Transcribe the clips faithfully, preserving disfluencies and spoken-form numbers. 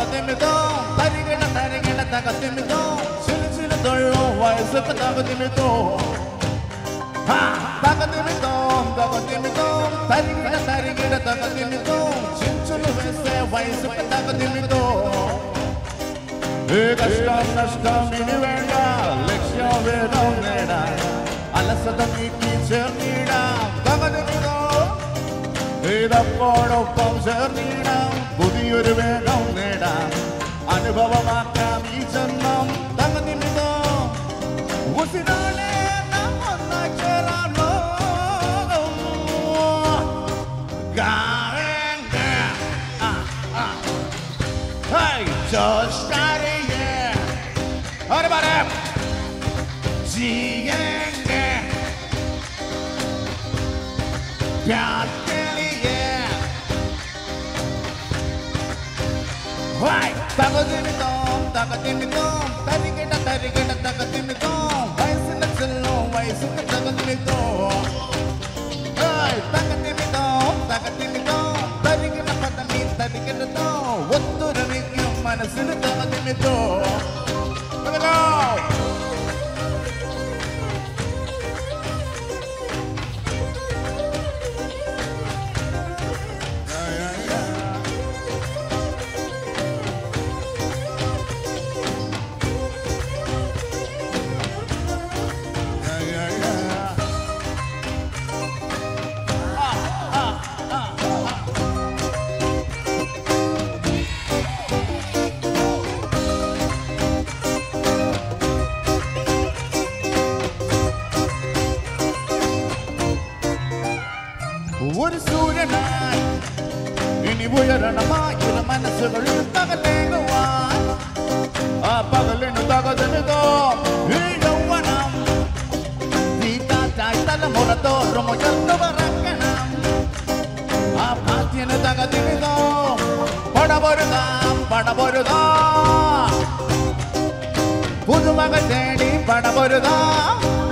തകതിമിതോ തരികിട തരികിട തകതിമിതോ ചിലു ചിലു തൊള്ളോ വയസ്സൊക്കെ തകതിമിതോ തകതിമിതോ തകതിമിതോ തരികിട തരികിട തകതിമിതോ ചിലു ചിലു വയസ്സൊക്കെ തകതിമിതോ കഷ്ടം നഷ്ടം ഇനി വേണ്ട ലക്ഷ്യം വേണം നേടാൻ അലസത നീക്കി ചേർന്നിടാം തകതിമിതോ ഇതപ്പോടൊപ്പം ചേർന്നിടാം പുതിയൊരു വേഗം നേടാം അനുഭവമാക്കാം ഈ ജന്മം തകതിമിതോ ഉസിരാണേ നാം ഒന്നായി ചേരാമോ Hey, just got it, yeah. What about that? Jienge. Pyar ke liye. Hey, tagadimitom, tagadimitom, tarigeta, tarigeta, tagadimitom. Vaisina chillo, vaisina tagadimitom. Hey, tagadimitom, tagadimitom, tarigeta, patami, tarigeta to. What's മനസ്സിന് തകതിമിതോ ഒരു സൂര്യനായി ഇനി ഉയരണമായുള്ള മനസ്സുകളിൽ തകതേകുവാൻ ആ പകലിന് തകതിമിതോ ഈ യൗവനം ഈ കാറ്റായി തലമുറ തോറും ഉയർന്നു പറക്കണം ആ കാറ്റിന് തകതിമിതോ പടപൊരുതാം പടപൊരുതാം പുതുമകൾ തേടി പടപൊരുതാം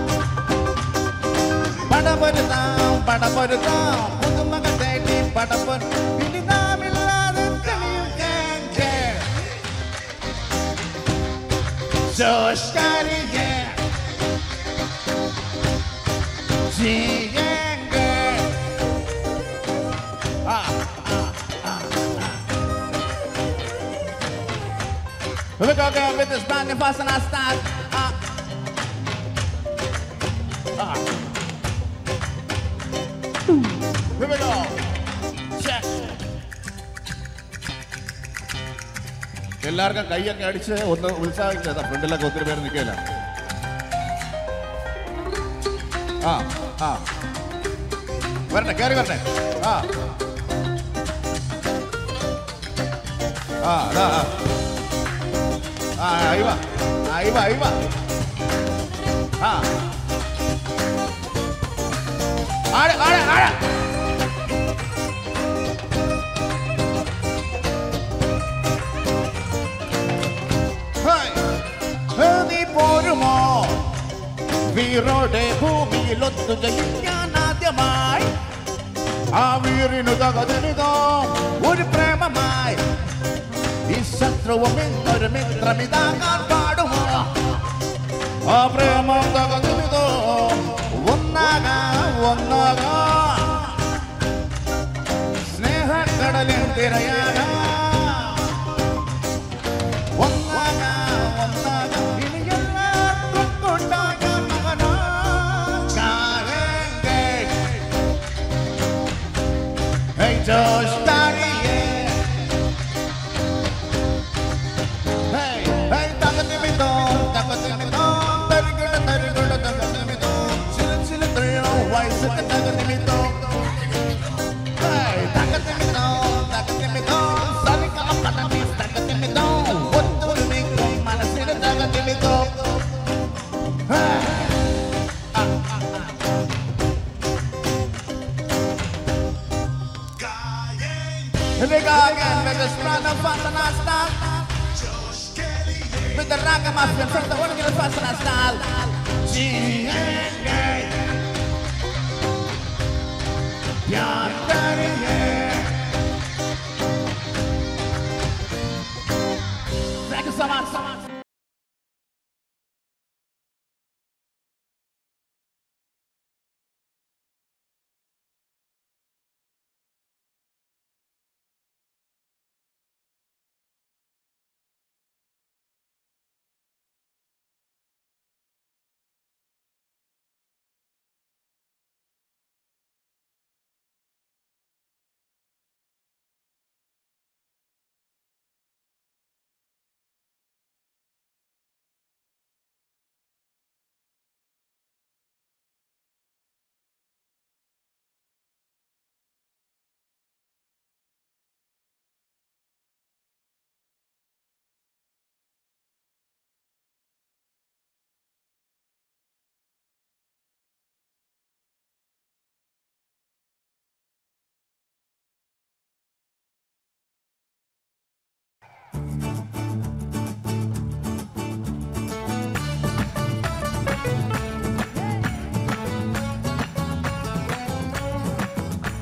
പടപൊരുതാം പടപൊരുതാം പുതുമകൾ തേടി പടപൊരു ഇനി നാമില്ലാതെ കഴിയുകെങ്കിൽ ജോഷ്കാരിയെ ജീയെങ്കിൽ ആ ആ ആ Here we go again with this brand new fast and I start ah ah Here we go. Check. എല്ലാവർക്കും കൈയൊക്കെ അടിച്ച് ഒന്ന് ഉത്സാഹിച്ചതാ ഫ്രണ്ടിലൊക്കെ ഒത്തിരി പേര് നിൽക്കില്ല ആ ആ വരട്ടെ കയറി വരട്ടെ ആ ആ അതാ ആ അയവ അയവ അയവ ആ ആടെ ആടെ ആടെ നീ പോരുമോ വീറോടെ ഭൂമിയിൽ ഒത്തുജയിക്കാൻ ആദ്യമായി ആ വീറിനു തകതിമിതോ ഒരു പ്രേമമായി ഈ ശത്രുവും ഇന്നൊരു മിത്രമിതാകാൻ പാടുമോ ആ പ്രേമം തകതിമിതോ ഒന്നാകാം ഒന്നാകാം സ്നേഹക്കടലിൻ തിരയാകാം Josh Tariye Hey, hey, tagadimito, tagadimito Tarigula, tarigula, tagadimito Sila, sila, trilo, wise, tagadimito Hey, tagadimito, tagadimito Salika ka patamis, tagadimito What's the miko, mana sila, tagadimito Hey Here we go again with this brand of fast and I style with the ragamuffin from the original fast and I style G N A Pyar kariye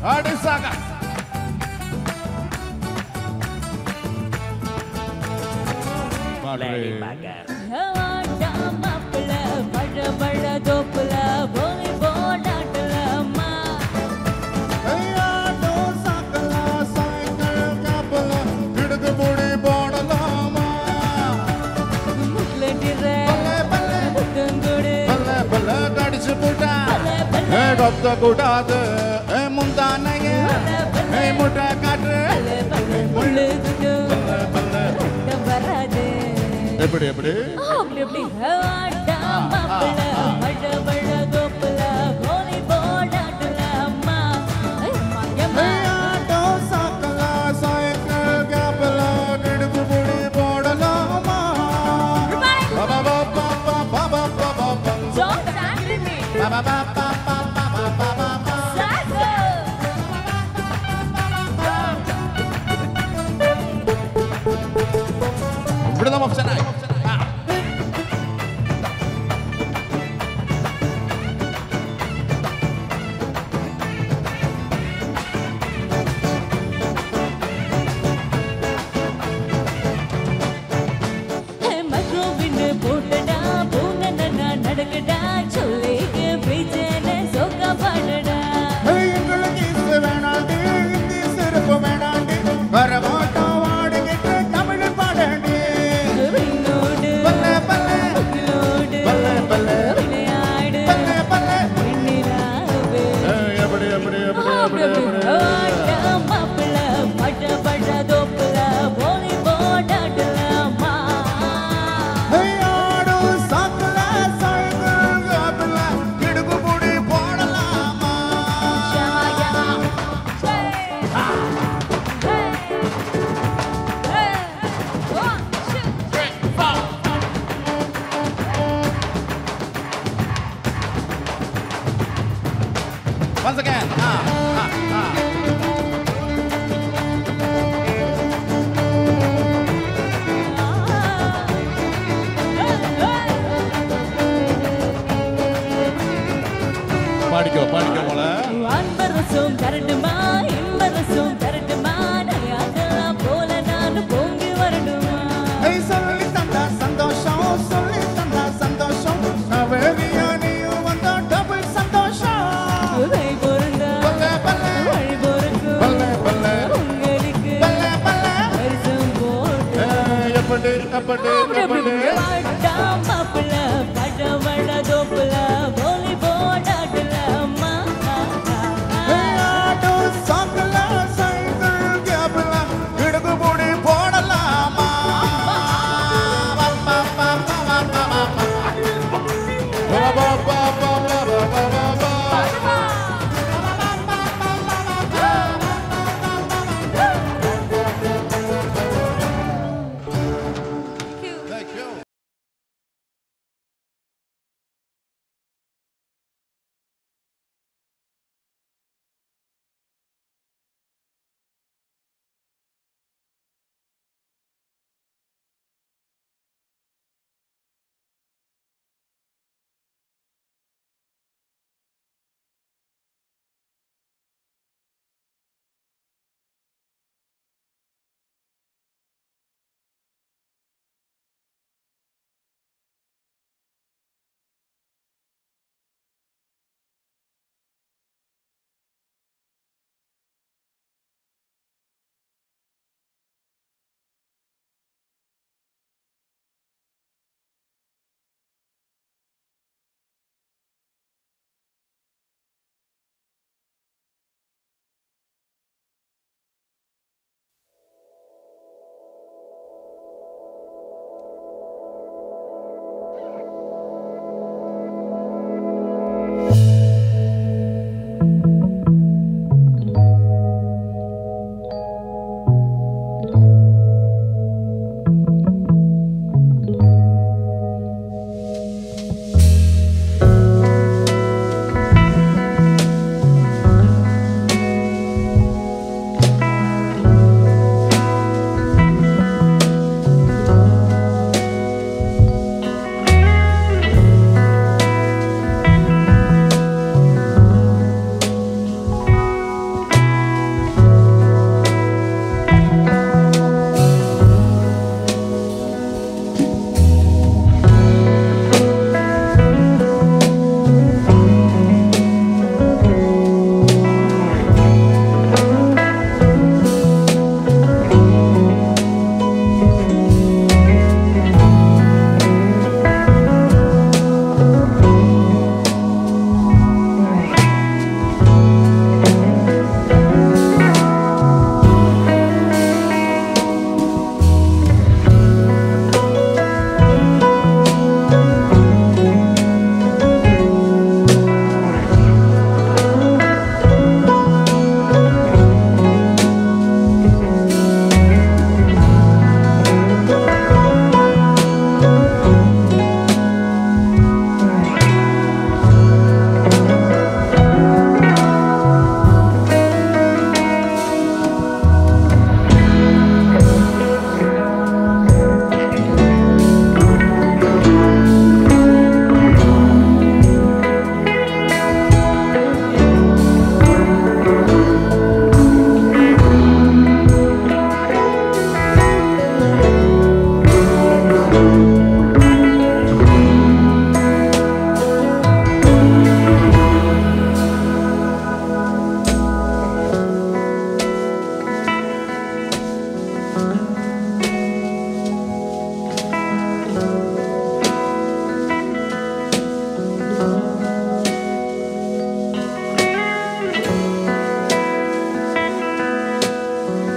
Adi Saga. Lady Bagar. Gopta Gudade, Mundanaya, Mutakatre, everybody, everybody. Oh, everybody. Rhythm of Chennai. Once again. Ah, ah, ah. பாடிக்கோ பாடிக்கோ போல அன்பரசும் தரட்டுமா இன்பரசும் தரட்டுமா நயாதெல்லாம் போல நான் பொங்கி வரணுமா ஏய் சொல்லி தந்தா சந்தோஷம் சொல்லி தந்தா சந்தோஷம் நவேரியா நீயும் வந்தா டபுள் சந்தோஷம் உதை பொருந்தா பல்லே பல்லே வழி பொறுக்கு பல்லே பல்லே உங்களுக்கு பல்லே பல்லே வருஷம் போட்டு எப்படி எப்படி எப்படி வாட்டா மாப்பிள்ள படவள தோப்புல போலி போடாடலம்மா ஆடோ சாக்கல சைக்கிள் கேப்ல கிடக்கு போடி போடலாமா பா பா பா பா பா பா பா பா பா பா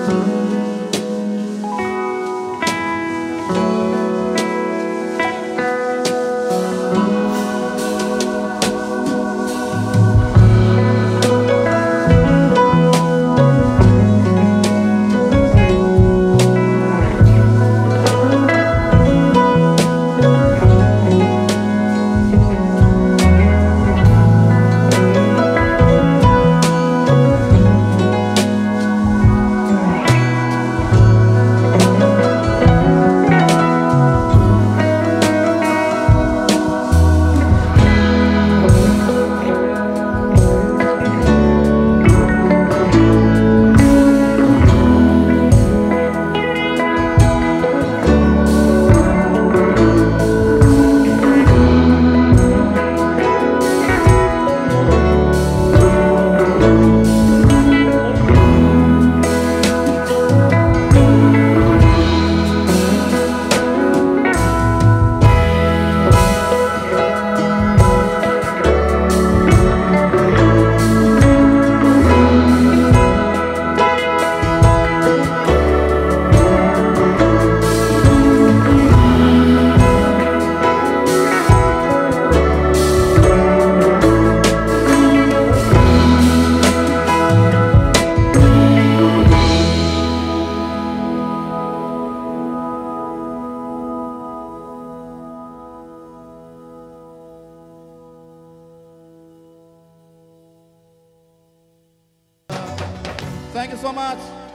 Thank you so much.